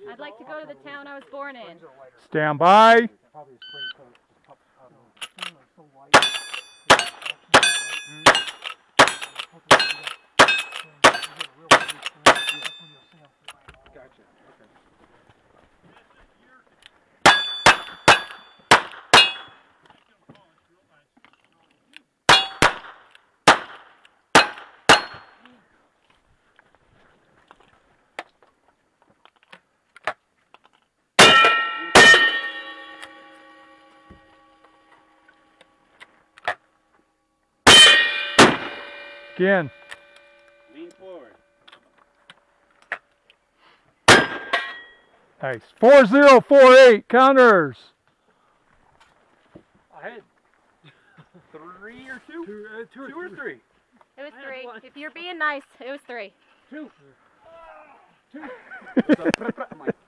I'd like to go to the town I was born in. Stand by. Gotcha. Okay. Again. Lean forward. Nice. 4048 counters. I had 3 or 2? Two or three. It was 3. If you're being nice, it was 3. 2. 2.